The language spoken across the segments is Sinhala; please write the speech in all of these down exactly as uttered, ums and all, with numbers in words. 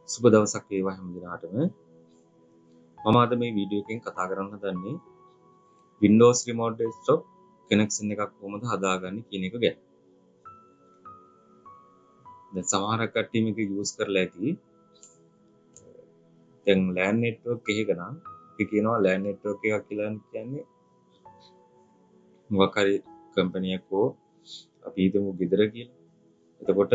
සුබ දවසක් වේවා හැම දිනාටම. මම අද මේ වීඩියෝ එකෙන් කතා කරන්න හදන්නේ Windows Remote Desktop connection එකක් කොහොමද හදාගන්නේ කියන එක ගැන. දැන් සමහර කට්ටිය මේක යූස් කරලා ඇති. දැන් LAN network එකක නම් අපි කියනවා LAN network එකක් කියලා කියන්නේ මොකක් හරි කම්පැනි එකක් හෝ අපි හිතමු ගෙදර කියලා. එතකොට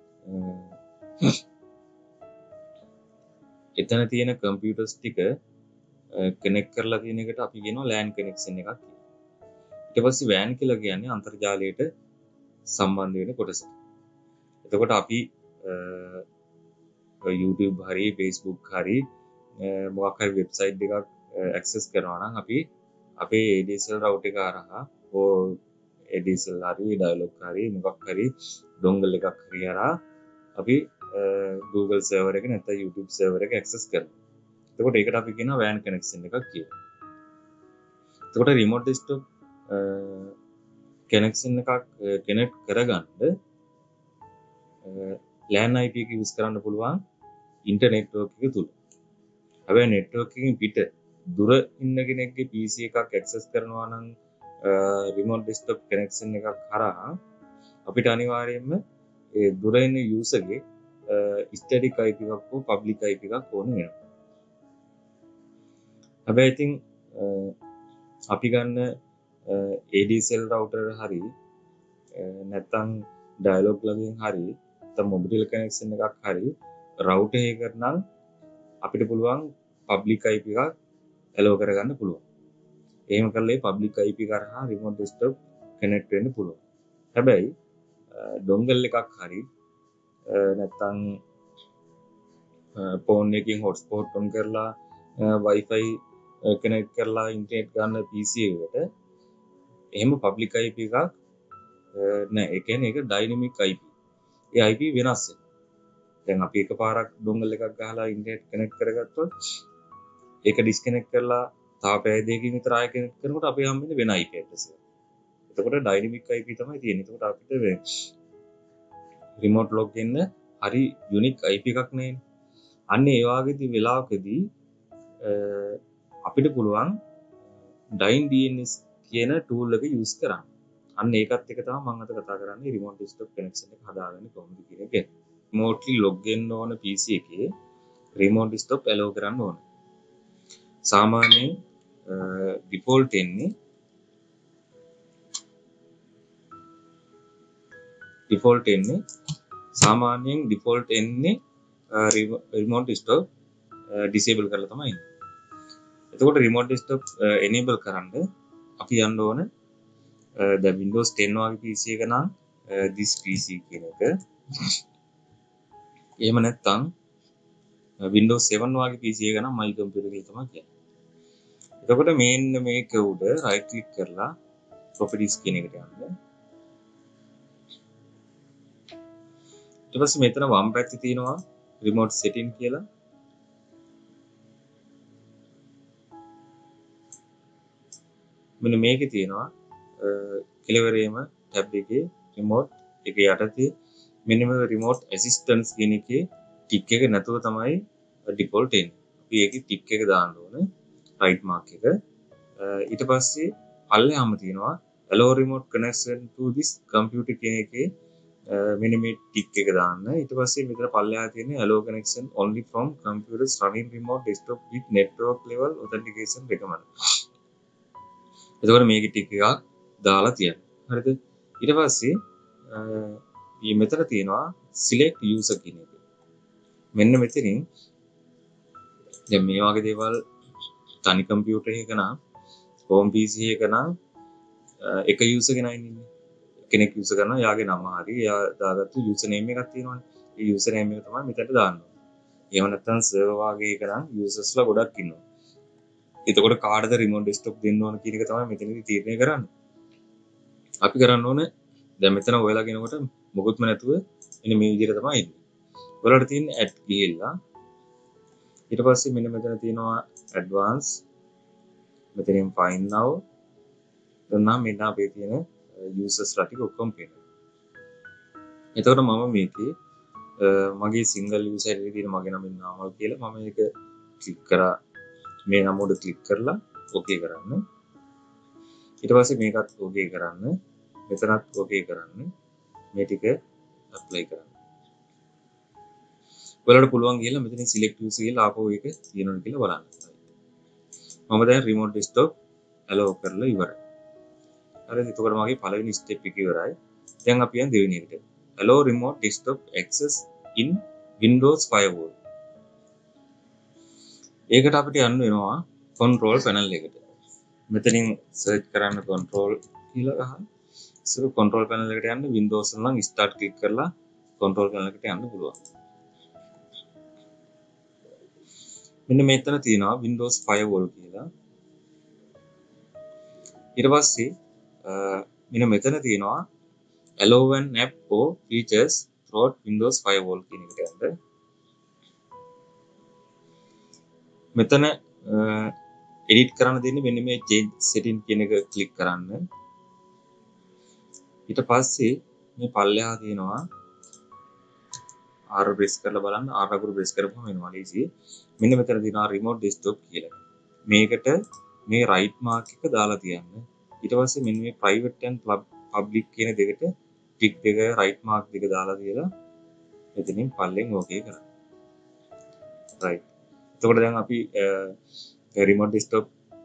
එතන තියෙන කම්පියුටර්ස් ටික කනෙක්ට් කරලා තියෙන එකට අපි කියනවා LAN connection එකක් කියලා. ඊට පස්සේ WAN කියලා කියන්නේ අන්තර්ජාලයට සම්බන්ධ වෙන කොටස. එතකොට අපි YouTube හරි Facebook හරි මොකක් හරි වෙබ්සයිට් එකක් ඇක්සස් කරනවා නම් අපි අපේ A D S L router එක හරහා ඕ A D S L හරි dialog හරි මොකක් හරි dongle එකක් හරි හරහා අපි Google server එක නැත්නම් YouTube server එක ඇක්සස් කරනවා. එතකොට ඒකට අපි කියනවා WAN connection එකක් කියලා. එතකොට remote desktop connection එකක් connect කරගන්න LAN I P එක use කරන්න පුළුවන් ඉන්ටර්නෙට් network එක තුල. හැබැයි network එකකින් පිට දුර ඉන්න කෙනෙක්ගේ P C එකක් access කරනවා නම් remote desktop connection එකක් හරහා අපිට අනිවාර්යයෙන්ම ඒ දුර ඉන්න user ගේ static I P එකක් හෝ public I P එකක් ඕන වෙනවා. හැබැයි ඉතින් අපි ගන්න A D S L router හරි නැත්නම් dialog plugin හරි නැත්නම් mobile connection එකක් හරි router එකකට නම් අපිට පුළුවන් public I P එකක් allow කරගන්න පුළුවන්. එහෙම කරලා ඒ public I P කරහා remote desktop connect වෙන්න පුළුවන්. හැබැයි dongle එකක් හරි නැත්නම් phone එකකින් hotspot on කරලා wifi connect කරලා internet ගන්න P C එකකට එහෙම public I P එකක් නෑ. ඒ කියන්නේ ඒක dynamic I P. A I P වෙනස් වෙනවා. දැන් අපි එකපාරක් dongle එකක් ගහලා internet connect කරගත්තොත් ඒක disconnect කරලා තව පැය දෙකකින් විතර ආයෙ connect කරනකොට අපි හම්බෙන්නේ වෙන I P address එකක්. එතකොට dynamic I P තමයි තියෙන්නේ. එතකොට අපිට remote log වෙන්න හරි unique I P එකක් නේ. අන්න ඒ වගේදී වෙලාවකදී අපිට පුළුවන් Dyn D N S කියන tool එක use කරන්න. අන්න ඒකත් එක තමයි මම අද කතා කරන්නේ remote desktop connection එක හදාගන්නේ කොහොමද කියන එක. remotely log වෙන්න ඕන P C එකේ remote desktop allow කරන්න ඕන. සාමාන්‍යයෙන් default එන්නේ default එන්නේ සාමාන්‍යයෙන් default එන්නේ remote desktop disable කරලා තමයි එන්නේ. එතකොට remote desktop enable කරන්න අපි යන්න ඕන දැන් Windows ten වගේ P C එක නම් this P C කියන එක. එහෙම නැත්නම් Windows seven වගේ P C එක නම් my computer කියලා තමයි කියන්නේ. එතකොට මේන්න මේක උඩ right click කරලා properties කියන එකට යන්න. ඊට පස්සේ මෙතන වම් පැත්තේ තියෙනවා remote setting කියලා. මෙන්න මේකේ තියෙනවා කෙලවරේම tab එකේ remote එකේ යටතේ මෙන්න මේ remote assistance කියන එකේ tick එක නැතුව තමයි default එන්නේ. අපි ඒකේ tick එක දාන්න ඕනේ right mark එක. ඊට පස්සේ පල්ලෙහාම තියෙනවා allow remote connection to this computer කියන එකේ මෙන්න මේ tick එක දාන්න. ඊට පස්සේ මෙතන පල්ලෙහා තියෙන allow connection only from computers running remote desktop with network level authentication recommended. එතකොට මේකේ ටික එකක් දාලා තියන්න. හරිද? ඊට පස්සේ මේ මෙතන තියෙනවා select user කියන එක. මෙන්න මෙතනින් දැන් මේ වගේ දේවල් තනි කම්පියුටර් එකක නම් home P C එක නම් එක user කෙනයි ඉන්නේ. කෙනෙක් user කරනවා යාගේ නම හරි එයා දාගත්තු user name එකක් තියෙනවනේ. ඒ user name එක තමයි මෙතනට දාන්න ඕනේ. එහෙම නැත්නම් server වගේ එක නම් usersලා ගොඩක් ඉන්නවා. එතකොට කාටද remote desktop දෙන්න ඕන කියන එක තමයි මෙතනදී තීරණය කරන්නේ. අපි කරන්න ඕනේ දැන් මෙතන ඔයලා කෙනකොට මොකොත්ම නැතුව මෙන්න මේ විදිහට තමයි ඉන්නේ. ඔයාලට තියෙන add ගිහිල්ලා ඊට පස්සේ මෙන්න මෙතන තියෙනවා advance මෙතනින් find now දුන්නා මෙන්න අපේ තියෙන users ලා ටික ඔක්කොම පේනවා. එතකොට මම මේකේ මගේ සිංගල් යූසර් එකේ තියෙන මගේ නමින් නාමල් කියලා මම මේක ක්ලික් කරා මේ නම උඩ ක්ලික් කරලා ඕකේ කරන්න. ඊට පස්සේ මේකත් ඕකේ කරන්න. මෙතනත් ඕකේ කරන්න. මේ ටික ඇප්ලයි කරන්න. ඔයාලට පුළුවන් ගිහලා මෙතන සිලෙක්ට් යූසර් කියලා ආපහු ඒක තියෙනවද කියලා බලන්න. මම දැන් රිමෝට් ඩෙස්ක්ටොප් ඇලෝ කරලා ඉවරයි. හරිද? එතකොට මගේ පළවෙනි ස්ටෙප් එක ඉවරයි. දැන් අපි යන් දෙවෙනි එකට. allow remote desktop access in Windows Firewall. ඒකට අපිට යන්න වෙනවා control panel එකට. මෙතනින් search කරන්න control කියලා ගහන්න. ඉතින් control panel එකට යන්න Windows නම් start click කරලා control panel එකට යන්න පුළුවන්. මෙන්න මෙතන තියෙනවා Windows Firewall කියලා. ඊට පස්සේ මෙන්න මෙතන තියෙනවා allow an app or features throughout Windows Firewall කියන එකට යන්න. මෙතන edit කරන්න දෙන්නේ මෙන්න මේ change setting කියන එක click කරන්න. ඊට පස්සේ මේ පල්ලෙහා තියෙනවා R press කරලා බලන්න R අකුරු press කරපුවම එනවා ලීසි. මෙන්න මෙතන තියෙනවා remote desktop කියලා. මේකට මේ right mark එක දාලා තියන්න. ඊට පස්සේ මෙන්න මේ private and public කියන දෙකට ටික් දෙක right mark දෙක දාලා තියලා මෙතනින් පල්ලෙන් ඕකේ කරන්න. right. එතකොට දැන් අපි remote desktop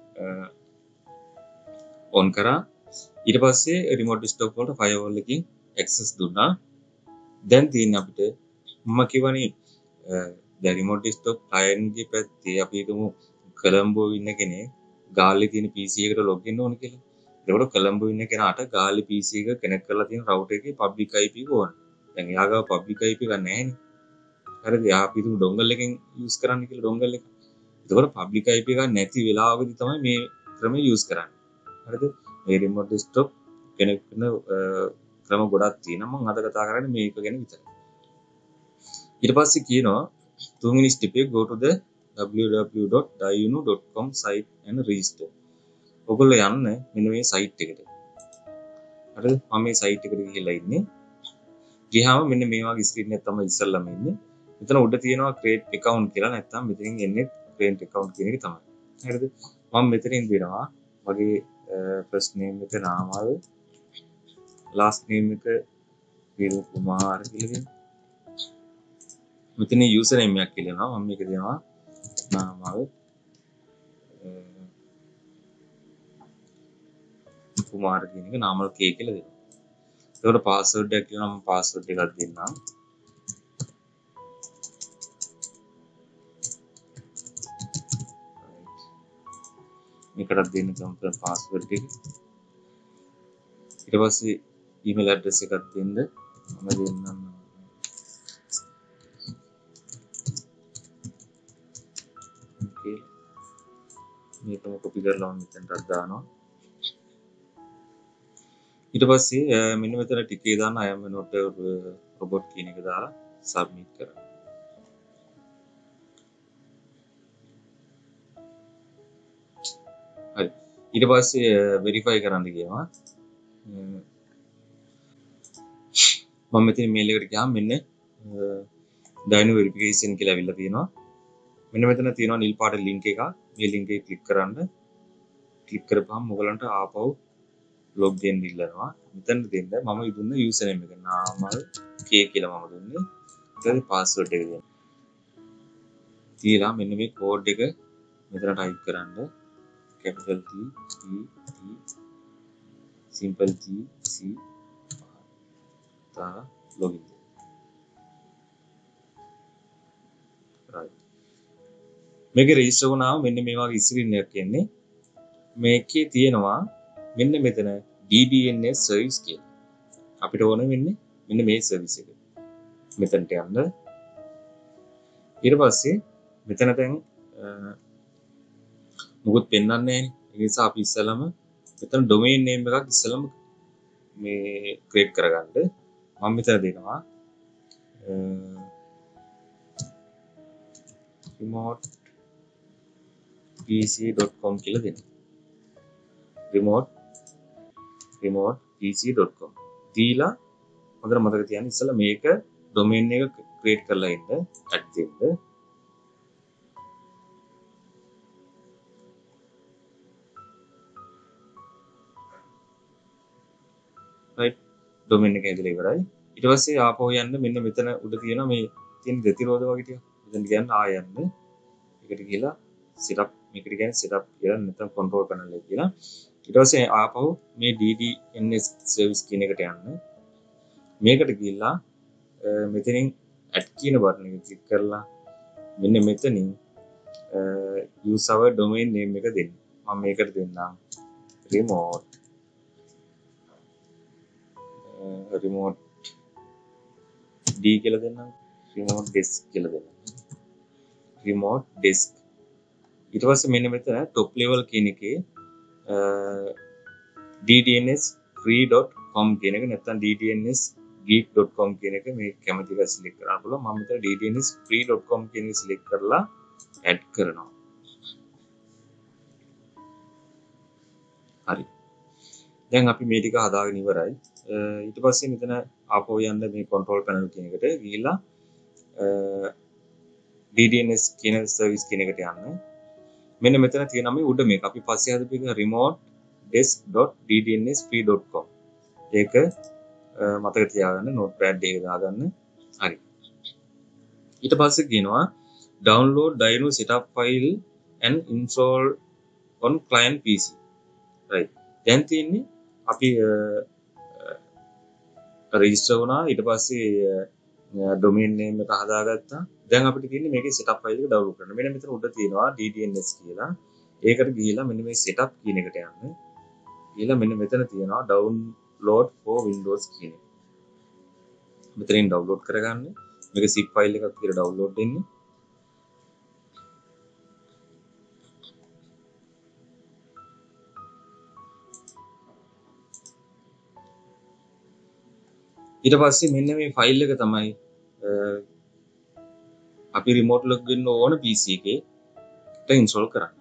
on කරා. ඊට පස්සේ remote desktop වලට firewall එකකින් access දුන්නා. දැන් තියෙන්නේ අපිට මම කියවනේ දැන් remote desktop client ගේ පැත්තේ අපි හිතමු කොලම්බෝ ඉන්න කෙනෙක් ගාල්ලේ තියෙන P C එකට log in ඕන කියලා. එතකොට කොලම්බෝ ඉන්න කෙනාට ගාල්ලේ P C එක කනෙක්ට් කරලා තියෙන router එකේ public I P එක ඕන. දැන් එයා ගාව public I P එකක් නැහැ නේ. හරිද? එයා අපි හිතමු dongle එකෙන් use කරන්න කියලා dongle එක. එතකොට public I P එකක් නැති වෙලාවකදී තමයි මේ ක්‍රමය use කරන්නේ. හරිද? මේ remote desktop කනෙක්ට් කරන ක්‍රම ගොඩක් තියෙනවා. මම අද කතා කරන්නේ මේක ගැන විතරයි. ඊට පස්සේ කියනවා තුන්වෙනි step එක go to the w w w dot dayunu dot com site and register. ඔයගොල්ලෝ යන්න මෙන්න මේ site එකට. හරිද? මම මේ site එකට ගිහිල්ලා ඉන්නේ. ගියාම මෙන්න මේ වගේ screen එකක් තමයි ඉස්සල්ලාම ඉන්නේ. මෙතන උඩ තියෙනවා create account කියලා. නැත්නම් මෙතනින් එන්නේ create account කියන එක තමයි. හරිද? මම මෙතනින් දෙනවා මගේ first name එක නාමල්, last name එක විල් කුමාර කියලා දෙන්න. මෙතන user name එකක් කියලා මම මේක දෙනවා නාමල් කුමාර කියන එක නාමල් K කියලා දෙනවා. ඒකට password එකක් කියනවා මම password එකක් දෙන්නම්. මේකටත් දෙන්න කම්පියුටර් password එක. ඊට පස්සේ email address එකක් දෙන්න මම දෙන්නම්. okay මේකම copy කරලා මම මෙතනට දානවා. ඊට පස්සේ මෙන්න මෙතන ටිකේ දාන්න I am not a robot කියන එක දාලා submit කරන්න. හරි. ඊට පස්සේ verify කරන්න කියනවා. මම මෙතන mail එකට ගියාම මෙන්න dino verification කියලා අවිල්ලා තියෙනවා. මෙන්න මෙතන තියෙනවා නිල් පාට link එකක්. මේ link එක click කරන්න. click කරපුවම ඔයගලන්ට ආපහු log in ඉල්ලනවා. මෙතන දෙන්න මම දුන්න user name එක නාමල් K කියලා මම දුන්නේ. ඊට පස්සේ password එක දෙන්න. ඊළා මෙන්න මේ code එක මෙතන type කරන්න. capital T E T simple G C තා login. right. මේක register වුණාම මෙන්න මේ වගේ screen එකක් එන්නේ. මේකේ තියෙනවා මෙන්න මෙතන D B N S service කියලා. අපිට ඕන වෙන්නේ මෙන්න මේ service එක. මෙතනට යන්න. ඊට පස්සේ මෙතන දැන් මොකුත් පෙන්වන්නේ නැහැ නේ. ඒ නිසා අපි ඉස්සෙල්ලාම මෙතන domain name එකක් ඉස්සෙල්ලාම මේ create කරගන්න. මම මෙතන දෙනවා remote p c dot com කියලා දෙනවා. remote remote p c dot com දීලා හොඳට මතක තියාගන්න ඉස්සෙල්ලා මේක domain එක create කරලා ඉන්න at දෙන්න. right domain එක ඇදලා ඉවරයි. ඊට පස්සේ ආපහු යන්න මෙන්න මෙතන උඩ තියෙනවා මේ තියෙන ප්‍රතිරෝධ වගේ ටික. මෙතන කියන්න ආය යන්න. ඒකට ගිහලා setup මේකට කියන්නේ setup කියලා නැත්නම් control panel එක කියලා. ඊට පස්සේ ආපහු මේ D D N S service කියන එකට යන්න. මේකට ගිහලා මෙතනින් add කියන බටන් එක ක්ලික් කරලා මෙන්න මෙතනින් use our domain name එක දෙන්න. මම මේකට දෙන්නම් remote remote D කියලා දෙන්නම්. remote desk කියලා දෙන්නම්. remote desk. ඊට පස්සේ මෙන්න මෙතන top level කියන එකේ D D N S free dot com කියන එක නැත්නම් D D N S geek dot com කියන එක මේ කැමති එක සිලෙක්ට් කරන්න පුළුවන්. මම මෙතන D D N S free dot com කියන එක සිලෙක්ට් කරලා add කරනවා. හරි. දැන් අපි මේ ටික හදාගෙන ඉවරයි. ඊට පස්සේ මෙතන ආපහු යන්න මේ control panel කියන එකට ගිහිල්ලා D D N S කියන service කියන එකට යන්න. මෙන්න මෙතන තියෙනවා මේ උඩ මේක අපි පස්සේ හදපු එක remote desk dot d d n s free dot com. ඒක මතක තියාගන්න notepad එකේ දාගන්න. හරි. ඊට පස්සේ කියනවා download Dino setup file and install on client P C. right. දැන් තියෙන්නේ අපි register වුණා. ඊට පස්සේ domain name එක හදාගත්තා. දැන් අපිට තියෙන්නේ මේකේ setup file එක download කරන්න. මෙන්න මෙතන උඩ තියෙනවා D D N S කියලා. ඒකට ගිහිලා මෙන්න මේ setup කියන එකට යන්න. ගිහිලා මෙන්න මෙතන තියෙනවා download for Windows කියන එක. මෙතනින් download කරගන්න. මේක zip file එකක් කියලා download වෙන්නේ. ඊට පස්සේ මෙන්න මේ ෆයිල් එක තමයි අපි remote log වෙන්න ඕන P C එකේ install කරන්න.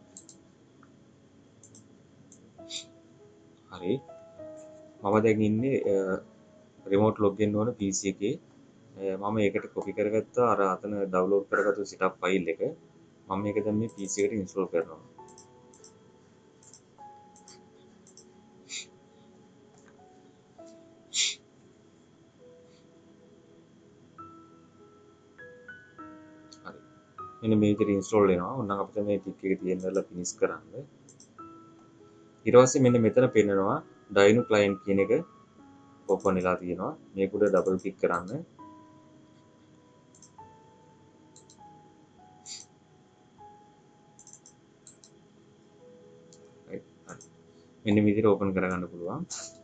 හරි. මම දැන් ඉන්නේ remote log වෙන්න ඕන P C එකේ. මම ඒකට copy කරගත්තා අර අතන download කරගත්තු setup file එක. මම මේක දැන් මේ P C එකට install කරනවා. මෙන්න මේ විදිහට install වෙනවා. ඕනනම් අපිට මේ ටික එක තියෙනදලා finish කරන්න. ඊට පස්සේ මෙන්න මෙතන පෙන්නනවා Dino client කියන එක open වෙලා තියෙනවා. මේක උඩ double click කරන්න. මෙන්න මේ විදිහට open කරගන්න පුළුවන්.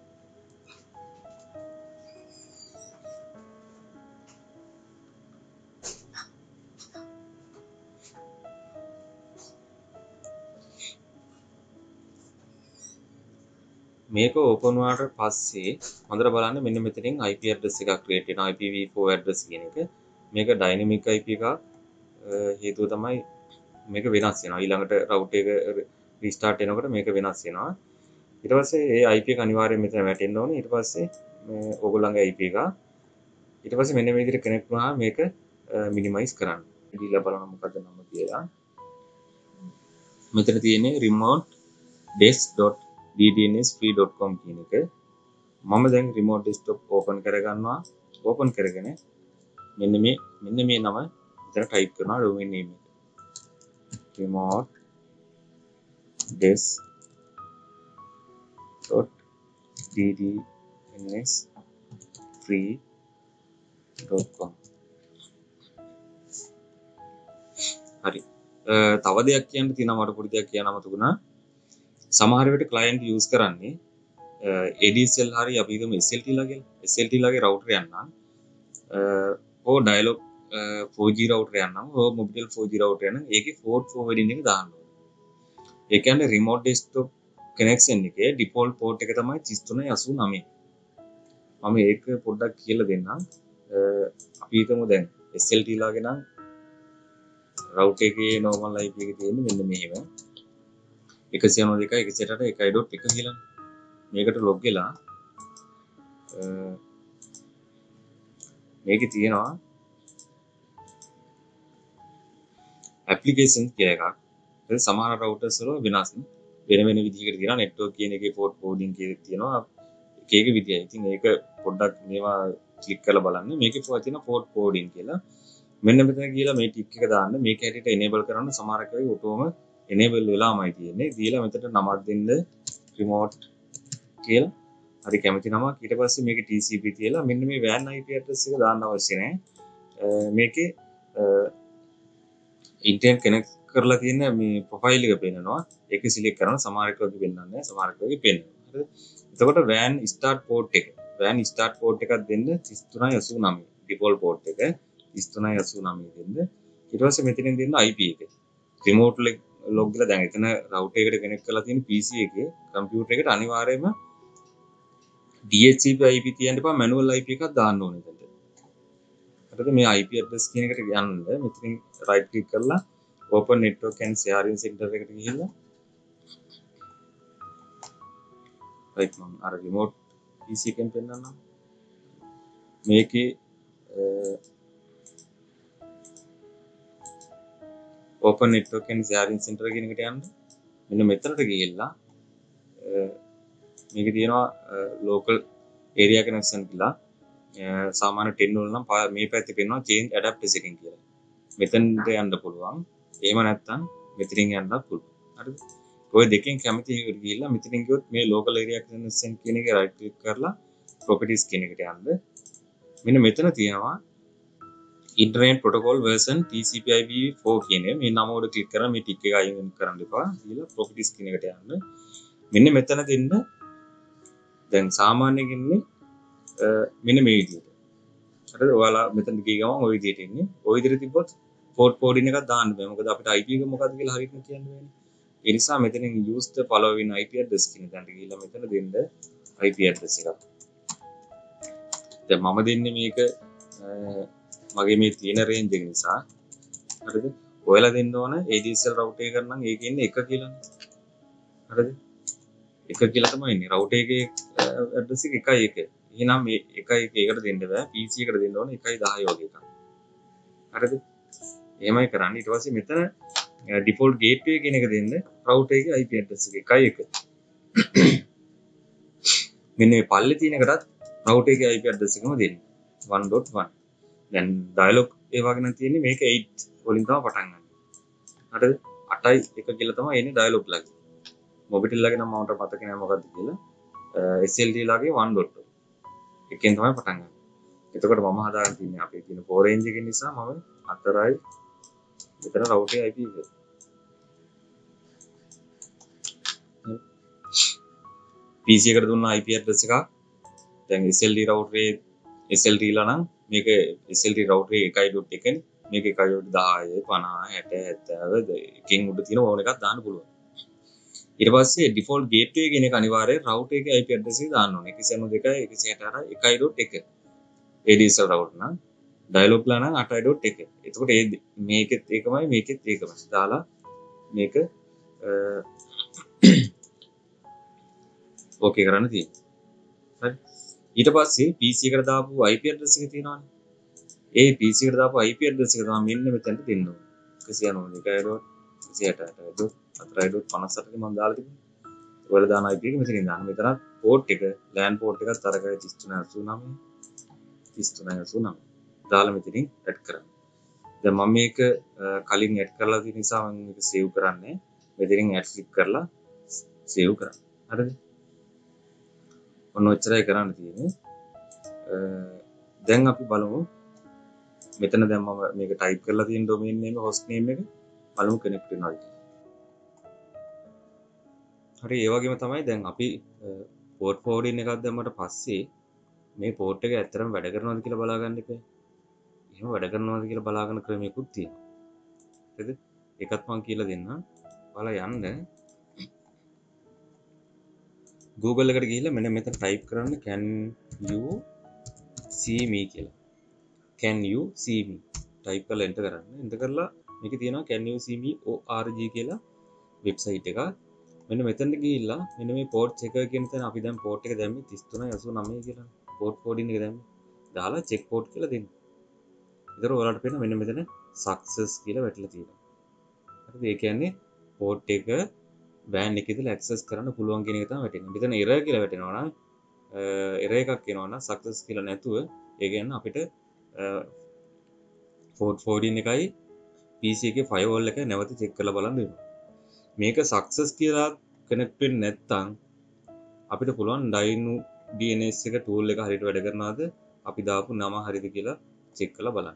මේක open වුණාට පස්සේ හොඳට බලන්න මෙන්න මෙතනින් I P address එකක් create වෙනවා. I P v four address කියන එක. මේක dynamic I P එකක්. හේතුව තමයි මේක වෙනස් වෙනවා. ඊළඟට router එක restart වෙනකොට මේක වෙනස් වෙනවා. ඊට පස්සේ ඒ I P එක අනිවාර්යයෙන් මෙතන වැටෙන්න ඕනේ. ඊට පස්සේ මේ ඕගොල්ලන්ගේ I P එක. ඊට පස්සේ මෙන්න මේ විදිහට connect වුණාම මේක minimize කරන්න. දීලා බලන්න මොකද නම කියලා. මෙතන තියෙන්නේ remote desk dot d d n s free dot com කියන එක. මම දැන් remote desktop open කරගන්නවා. open කරගෙන මෙන්න මේ මෙන්න මේ නම විතර type කරනවා domain name එක. remote desk dot d d n s free dot com. හරි. තව දෙයක් කියන්න තියෙනවා මට පොඩි දෙයක් කියන්න අමතකුණා. සමහර වෙලට client use කරන්නේ A D S L හරි අපි හිතමු S L T ලා කියලා. S L T ලාගේ router එකක් නම් ඕ dialog four G router එකක් නම් ඕ mobitel four G router එකක් නම් ඒකේ port forwarding එක දාන්න ඕනේ. ඒ කියන්නේ remote desktop connection එකේ default port එක තමයි three three eight nine. මම ඒක පොඩ්ඩක් කියලා දෙන්නම්. අපි හිතමු දැන් S L T ලාගේ නම් router එකේ normal I P එක තියෙන්නේ මෙන්න මෙහෙම. one ninety-two dot one sixty-eight dot one කියලා. මේකට log වෙලා මේකේ තියෙනවා ඇප්ලිකේෂන් කියලා එකක්. ඒ සමහර routers වල වෙනස් වෙන වෙන විදිහකට තියෙනවා. network කියන එකේ port coding කියලා තියෙනවා. එක එක විදියයි. ඉතින් ඒක පොඩ්ඩක් මේවා ක්ලික් කරලා බලන්න. මේකේ තියෙනවා port coding කියලා. මෙන්න මෙතන කියලා මේ ටික් එක දාන්න. මේක හැටියට enable කරන්න සමහර එකයි ඔටෝම enable වෙලාමයි තියෙන්නේ. දීලා මෙතන නමක් දෙන්න remote කියලා. හරි කැමති නමක්. ඊට පස්සේ මේකේ T C P තියලා මෙන්න මේ WAN I P address එක දාන්න අවශ්‍ය නැහැ. මේකේ ඉන්ටර්නෙට් කනෙක්ට් කරලා තියෙන මේ ප්‍රොෆයිල් එක පෙන්නනවා. ඒක සිලෙක්ට් කරන සමහර එක වගේ පෙන්නන්නේ නැහැ. සමහර එක වගේ පෙන්නනවා. හරිද? එතකොට WAN start port එක. WAN start port එකක් දෙන්න තිස් තුනයි අසූ නවය. default port එක තිස් තුනයි අසූ නවය දෙන්න. ඊට පස්සේ මෙතනින් දෙන්න I P එක. remote log කියලා දැන් එතන router එකට කනෙක්ට් කරලා තියෙන P C එකේ computer එකට අනිවාර්යයෙන්ම D H C P I P තියන්න එපා manual I P එකක් දාන්න ඕනේ එතනට. හරිද? මේ I P address කියන එකට යන්න මෙතනින් right click කරලා open network and sharing center එකට ගිහිල්ලා right මම අර remote P C එකෙන් පෙන්නන්නම්. මේකේ open network and sharing center කියන එකට යන්න. මෙන්න මෙතනට ගිහිල්ලා මේකේ තියෙනවා local area connection කියලා. සාමාන්‍ය ten වල නම් මේ පැත්තේ පෙන්නනවා change adapt setting කියලා. මෙතනට යන්න පුළුවන්. එහෙම නැත්නම් මෙතනින් යන්නත් පුළුවන්. හරිද? ඔය දෙකෙන් කැමති එකට ගිහිල්ලා මෙතනින් ගියොත් මේ local area connection කියන එක right click කරලා properties කියන එකට යන්න. මෙන්න මෙතන තියෙනවා internet protocol version T C P I P v four කියන මේ නම උඩ ක්ලික් කරලා මේ ටික් එක අයින් කරන්න එපා. ඊළඟ properties කියන එකට යන්න. මෙන්න මෙතන දෙන්න දැන් සාමාන්‍යයෙන් ඉන්නේ මෙන්න මේ විදිහට. හරිද? ඔයාලා මෙතන ගිය ගමන් ওই විදිහට ඉන්නේ. ওই විදිහට තිබ්බොත් port coding එකක් දාන්න බෑ. මොකද අපිට I P එක මොකක්ද කියලා හරියට කියන්න බෑනේ. ඒ නිසා මෙතනින් use the following I P address කියන තැනට ගිහිල්ලා මෙතන දෙන්න I P address එකක්. දැන් මම දෙන්නේ මේක මගේ මේ තියෙන range එක නිසා. හරිද? ඔයාලා දෙන්න ඕන A D S L router එක නම් ඒකේ ඉන්නේ එක කියලානේ. හරිද? එක කියලා තමයි ඉන්නේ. router එකේ address එක එකයි එක. එහෙනම් මේ එකයි එක එකට දෙන්න බෑ. P C එකට දෙන්න ඕනේ එකයි දහය වගේ එකක්. හරිද? එහෙමයි කරන්නේ. ඊට පස්සේ මෙතන default gateway කියන එක දෙන්න router එකේ I P address එක එකයි එක. මෙන්න මේ පල්ලේ තියෙන එකටත් router එකේ I P address එකම දෙන්න. one dot one. දැන් dialog ඒ වගේ නම් තියෙන්නේ මේක eight වලින් තමයි පටන් ගන්න. හරිද? අටයි එක කියලා තමයි එන්නේ dialog ලගේ. mobitel ලගේ නම් මට මතක නෑ මොකද්ද කියලා. S L T ලගේ one dot two. එකෙන් තමයි පටන් ගන්න. එතකොට මම හදාගෙන තියන්නේ අපේ තියෙන four range එකේ නිසා මම හතරයි මෙතන router I P එක. P C එකට දුන්න I P address එකක්. දැන් S L T router එකේ S L T ලා නම් මේක S L T router එකේ one dot one නේ. මේක one dot ten, fifty, sixty, seventy එකෙන් උඩ තියෙන ඕන එකක් දාන්න පුළුවන්. ඊට පස්සේ default gateway කියන එක අනිවාර්යයෙන් router එකේ I P address එක දාන්න ඕනේ. one oh two dot one sixty-six one dot one. A D S L router නම් dialog ලා නම් eight dot one. එතකොට මේ මේකෙත් ඒකමයි මේකෙත් ඒකමයි. දාලා මේක ඕකේ කරන්න තියෙනවා. හරි. ඊට පස්සේ P C එකට දාපු I P address එක තියෙනවානේ. ඒ P C එකට දාපු I P address එක තමයි මෙන්න මෙතනට දෙන්න ඕනේ. one oh nine one dot one sixty-eight dot four dot fifty-seven මම දාලා තිබුණා. ඔයාලා දාන I P එක මෙතනින් දාන්න. මෙතන port එක LAN port එකත් අරගයි තිස් තුනයි අසූ නවය තිස් තුනයි අසූ නවය දාලා මෙතනින් ඇඩ් කරන්න. දැන් මම මේක කලින් ඇඩ් කරලා තියෙන නිසා මම මේක සේව් කරන්නේ. මෙතනින් ඇඩ් ක්ලික් කරලා සේව් කරන්න. හරිද? ඔන්න ඔච්චරයි කරන්න තියෙන්නේ. දැන් අපි බලමු මෙතන දැන් මම මේක ටයිප් කරලා තියෙන domain name host name එක බලමු connect වෙනවද කියලා. හරි ඒ වගේම තමයි දැන් අපි port forwarding එකක් දැම්මට පස්සේ මේ port එක ඇත්තටම වැඩ කරනවද කියලා බලා ගන්න එපා. එහෙම වැඩ කරනවද කියලා බලා ගන්න ක්‍රමයකුත් තියෙනවා. හරිද? ඒකත් මම කියලා දෙන්නම්. ඔයාලා යන්න Google එකට ගිහිල්ලා මෙන්න මෙතන type කරන්න can you see me කියලා. Can you see me type කරලා enter කරන්න. enter කරලා මේකේ තියෙනවා can you see me org කියලා website එක. මෙන්න මෙතනට ගිහිල්ලා මෙන්න මේ port checker කියන තැන අපි දැන් port එක දැම්මේ තිස් තුනයි අසූ නවය කියලා. port forwarding එක දැම්මේ. දාලා check port කියලා දෙන්න. ඊතර ඔයාලට පේන මෙන්න මෙතන success කියලා වැටලා තියෙනවා. හරිද? ඒ කියන්නේ port එක WAN එකේ ඉඳලා access කරන්න පුළුවන් කියන එක තමයි වැටෙන්නේ. මෙතන error කියලා වැටෙනවා නම් error එකක් එනවා නම් success කියලා නැතුව ඒ කියන්නේ අපිට port fourteen එකයි P C එකේ firewall එක නැවත check කරලා බලන්න වෙනවා. මේක success කියලා connect වෙන්නේ නැත්නම් අපිට පුළුවන් Dino D N S එක tool එක හරියට වැඩ කරනවද අපි දාපු නම හරියද කියලා check කරලා බලන්න.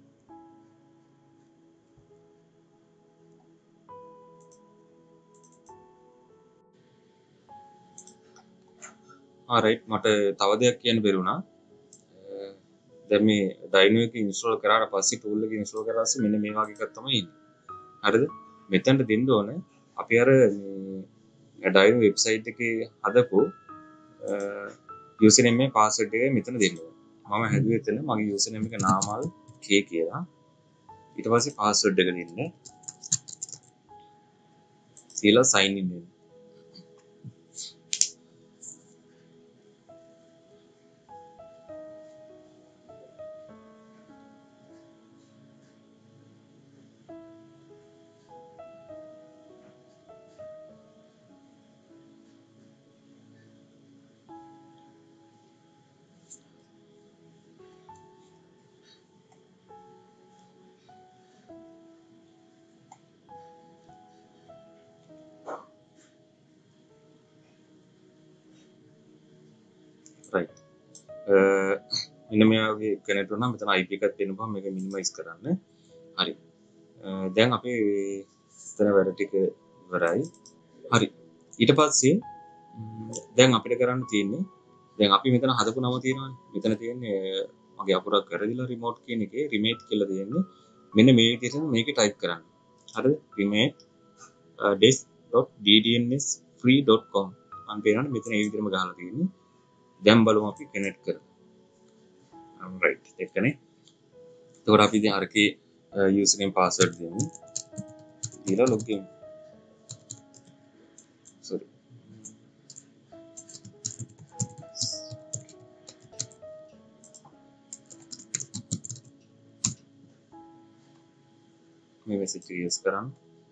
alright මට තව දෙයක් කියන්න බැරුණා. දැන් මේ Dino එක install කරාට පස්සේ tool එක install කරලා පස්සේ මෙන්න මේ වගේ එකක් තමයි එන්නේ. හරිද? මෙතනට දෙන්න ඕන අපි අර මේ Dino website එකේ හදපු username එකේ password එක මෙතන දෙන්න ඕන. මම හැදුවේ එතන මගේ username එක නාමල් K කියලා. ඊට පස්සේ password එක දෙන්න. ඊළඟ sign in වෙන්න. right. මෙන්න මේ වගේ කනෙක්ට් වුණා මෙතන I P එකක් දෙන්න බෑ මේක මිනිමයිස් කරන්න. හරි. දැන් අපි එතන වැඩ ටික ඉවරයි. හරි. ඊට පස්සේ දැන් අපිට කරන්න තියෙන්නේ දැන් අපි මෙතන හදපු නම තියෙනවානේ. මෙතන තියෙන්නේ මගේ අකුරක් වැරදිලා remote කියන එකේ remote කියලා තියෙන්නේ. මෙන්න මේ විදිහට මේකේ type කරන්න. හරිද? remote desk.ddnsfree dot com මම පේනවානේ මෙතන ඒ විදිහටම ගහලා තියෙන්නේ. දැන් බලමු අපි කනෙක්ට් කරලා. right එක්කනේ. එතකොට අපි දැන් අරකේ username password දෙමු. දීලා login. sorry. මේ message එක use කරන්න.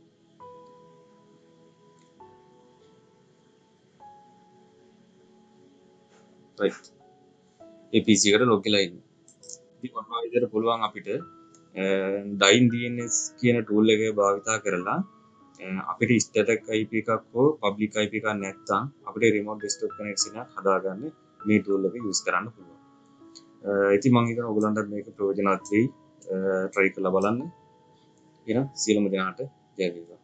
right. ඒ P C එකට log වෙලා ඉන්න. ඉතින් මොනවා විදිහට පුළුවන් අපිට Dyn D N S කියන tool එක භාවිතා කරලා අපිට static I P එකක් හෝ public I P එකක් නැත්නම් අපිට remote desktop connection එකක් හදාගන්න මේ tool එක use කරන්න පුළුවන්. ඉතින් මම හිතනවා ඔයගලන්ට මේක ප්‍රයෝජනවත් වෙයි. try කරලා බලන්න. එහෙනම් සියලුම දෙනාට ජය වේවා.